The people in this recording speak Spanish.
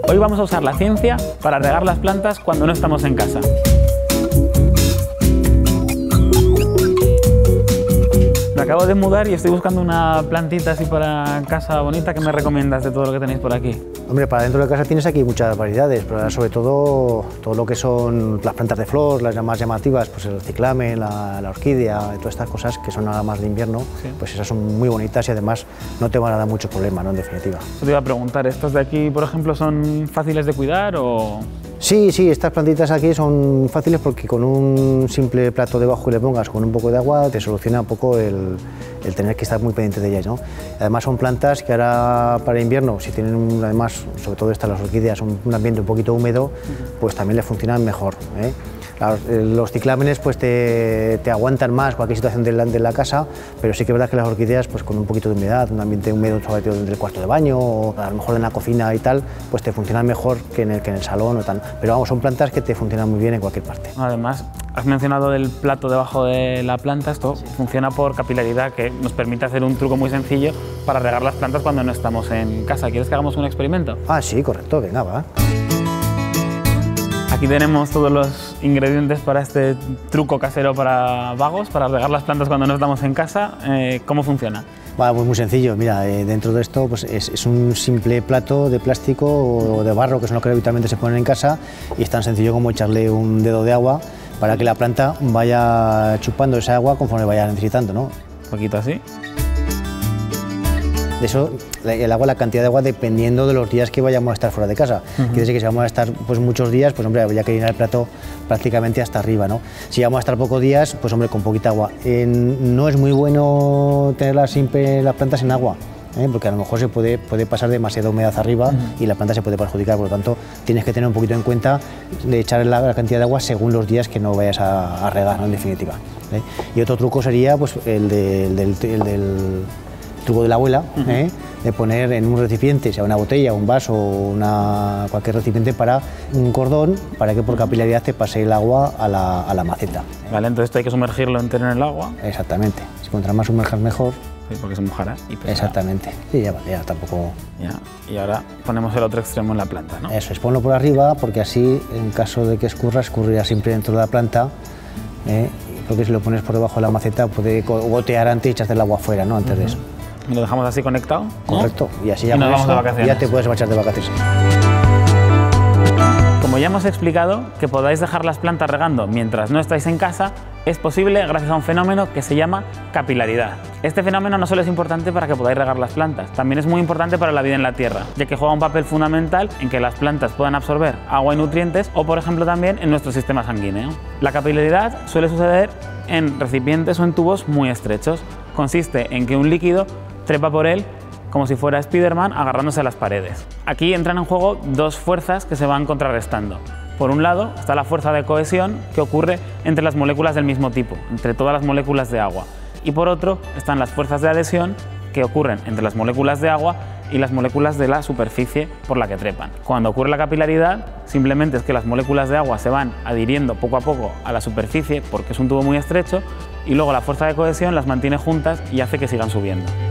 Hoy vamos a usar la ciencia para regar las plantas cuando no estamos en casa. Me acabo de mudar y estoy buscando una plantita así para casa bonita. ¿Qué me recomiendas de todo lo que tenéis por aquí? Hombre, para dentro de casa tienes aquí muchas variedades, pero sobre todo lo que son las plantas de flor, las más llamativas, pues el ciclamen, la orquídea, todas estas cosas que son nada más de invierno, sí. Pues esas son muy bonitas y además no te van a dar mucho problema, ¿no? En definitiva. Te iba a preguntar, ¿estos de aquí, por ejemplo, son fáciles de cuidar o...? Sí, estas plantitas aquí son fáciles porque con un simple plato debajo y le pongas con un poco de agua te soluciona un poco el tener que estar muy pendiente de ellas, ¿no? Además son plantas que ahora para invierno, si tienen además, sobre todo estas las orquídeas, un ambiente un poquito húmedo, pues también les funcionan mejor, ¿eh? Los ciclámenes pues te aguantan más cualquier situación de la casa, pero sí que es verdad que las orquídeas pues con un poquito de humedad, un ambiente húmedo sobre todo dentro del cuarto de baño o a lo mejor en la cocina y tal, pues te funcionan mejor que en el salón o tal. Pero vamos, son plantas que te funcionan muy bien en cualquier parte. Además, has mencionado el plato debajo de la planta, esto sí. Funciona por capilaridad, que nos permite hacer un truco muy sencillo para regar las plantas cuando no estamos en casa. ¿Quieres que hagamos un experimento? Ah, sí, correcto, venga, va. Aquí tenemos todos los ingredientes para este truco casero para vagos, para regar las plantas cuando no estamos en casa. ¿Cómo funciona? Pues muy sencillo, mira, dentro de esto pues es un simple plato de plástico o de barro, que son los que habitualmente se ponen en casa, y es tan sencillo como echarle un dedo de agua para que la planta vaya chupando esa agua conforme vaya necesitando, ¿no? Un poquito así. Eso, el agua, la cantidad de agua dependiendo de los días que vayamos a estar fuera de casa. Quiere decir que si vamos a estar pues muchos días, pues hombre, habría que llenar el plato prácticamente hasta arriba, ¿no? Si vamos a estar pocos días, pues hombre, con poquita agua. No es muy bueno tener siempre las plantas en agua, porque a lo mejor se puede pasar demasiada humedad arriba y la planta se puede perjudicar, por lo tanto tienes que tener un poquito en cuenta de echar la cantidad de agua según los días que no vayas a regar, ¿no? En definitiva. Y otro truco sería pues el del truco de la abuela, de poner en un recipiente, sea una botella, un vaso o cualquier recipiente, para un cordón para que por capilaridad te pase el agua a la maceta. Vale, entonces esto hay que sumergirlo entero en el agua. Exactamente, si cuanto más sumerjas mejor. Sí, porque se mojará y pesará. Exactamente, sí, ya tampoco... Ya. Y ahora ponemos el otro extremo en la planta, ¿no? Eso es, ponlo por arriba porque así, en caso de que escurrirá siempre dentro de la planta, porque si lo pones por debajo de la maceta puede gotear antes y echarte el agua afuera, ¿no? Antes de eso. ¿Y lo dejamos así conectado? Correcto, y así ya, nos vamos de vacaciones. Ya te puedes marchar de vacaciones. Como ya hemos explicado, que podáis dejar las plantas regando mientras no estáis en casa es posible gracias a un fenómeno que se llama capilaridad. Este fenómeno no solo es importante para que podáis regar las plantas, también es muy importante para la vida en la tierra, ya que juega un papel fundamental en que las plantas puedan absorber agua y nutrientes o, por ejemplo, también en nuestro sistema sanguíneo. La capilaridad suele suceder en recipientes o en tubos muy estrechos. Consiste en que un líquido trepa por él como si fuera Spiderman agarrándose a las paredes. Aquí entran en juego dos fuerzas que se van contrarrestando. Por un lado está la fuerza de cohesión que ocurre entre las moléculas del mismo tipo, entre todas las moléculas de agua. Y por otro están las fuerzas de adhesión que ocurren entre las moléculas de agua y las moléculas de la superficie por la que trepan. Cuando ocurre la capilaridad, simplemente es que las moléculas de agua se van adhiriendo poco a poco a la superficie porque es un tubo muy estrecho, y luego la fuerza de cohesión las mantiene juntas y hace que sigan subiendo.